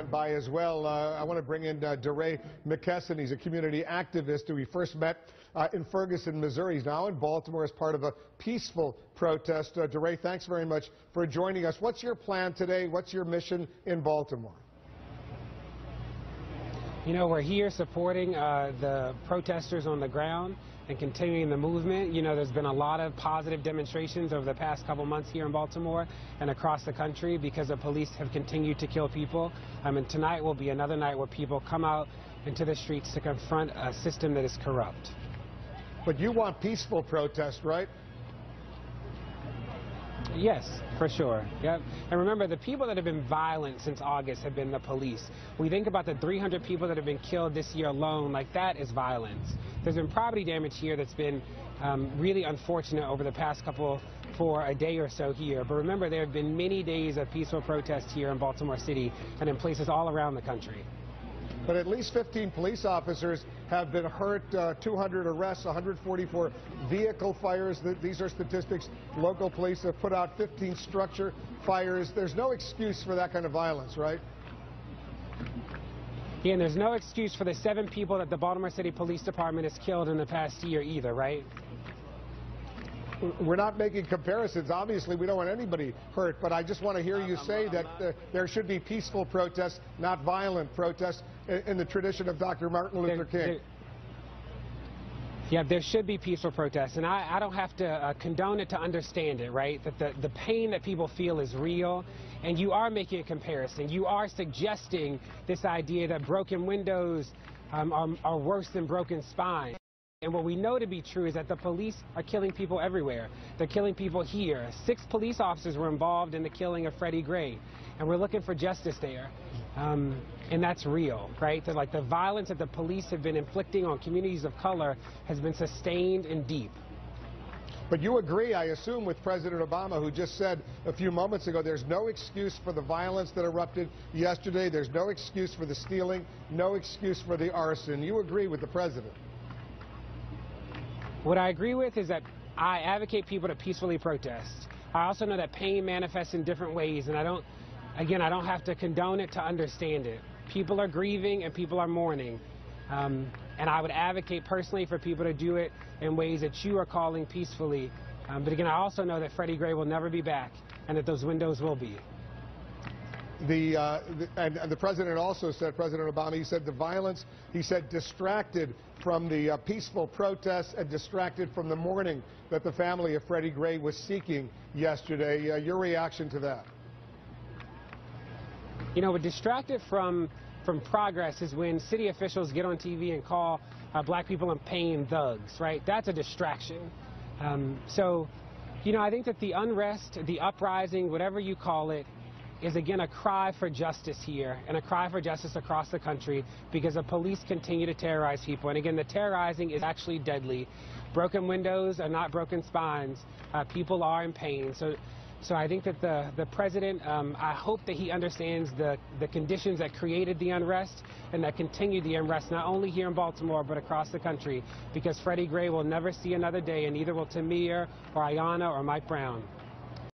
stand by as well. I want to bring in DeRay McKesson. He's a community activist who we first met in Ferguson, Missouri. He's now in Baltimore as part of a peaceful protest. DeRay, thanks very much for joining us. What's your plan today? What's your mission in Baltimore? You know, we're here supporting the protesters on the ground and continuing the movement. You know, there's been a lot of positive demonstrations over the past couple months here in Baltimore and across the country because the police have continued to kill people. And tonight will be another night where people come out into the streets to confront a system that is corrupt. But you want peaceful protest, right? Yes, for sure. Yep. And remember, the people that have been violent since August have been the police. We think about the 300 people that have been killed this year alone, like that is violence. There's been property damage here that's been really unfortunate over the past couple, for a day or so here. But remember, there have been many days of peaceful protest here in Baltimore City and in places all around the country. But at least 15 police officers have been hurt, 200 arrests, 144 vehicle fires. These are statistics. Local police have put out 15 structure fires. There's no excuse for that kind of violence, right? Yeah, and there's no excuse for the 7 people that the Baltimore City Police Department has killed in the past year either, right? We're not making comparisons. Obviously, we don't want anybody hurt, but I just want to hear you say that there should be peaceful protests, not violent protests, in the tradition of Dr. Martin Luther King. Yeah, there should be peaceful protests, and I don't have to condone it to understand it, right? That the pain that people feel is real, and you are making a comparison. You are suggesting this idea that broken windows are worse than broken spines. And what we know to be true is that the police are killing people everywhere. They're killing people here. 6 police officers were involved in the killing of Freddie Gray, and we're looking for justice there. And that's real, right? That, like, the violence that the police have been inflicting on communities of color has been sustained and deep. But you agree, I assume, with President Obama, who just said a few moments ago there's no excuse for the violence that erupted yesterday. There's no excuse for the stealing, no excuse for the arson. You agree with the president? What I agree with is that I advocate people to peacefully protest. I also know that pain manifests in different ways, and I don't have to condone it to understand it. People are grieving and people are mourning. And I would advocate personally for people to do it in ways that you are calling peacefully. But again, I also know that Freddie Gray will never be back and that those windows will be. And the president also said, President Obama, he said the violence, he said distracted from the peaceful protests and distracted from the mourning that the family of Freddie Gray was seeking yesterday. Your reaction to that? You know, what distracted from progress is when city officials get on TV and call black people in pain thugs, right? That's a distraction. So, you know, I think that the unrest, the uprising, whatever you call it, is again a cry for justice here and a cry for justice across the country because the police continue to terrorize people. And again, the terrorizing is actually deadly. Broken windows are not broken spines. People are in pain. So I think that the president, I hope that he understands the conditions that created the unrest and that continued the unrest, not only here in Baltimore, but across the country, because Freddie Gray will never see another day, and neither will Tamir or Ayanna or Mike Brown.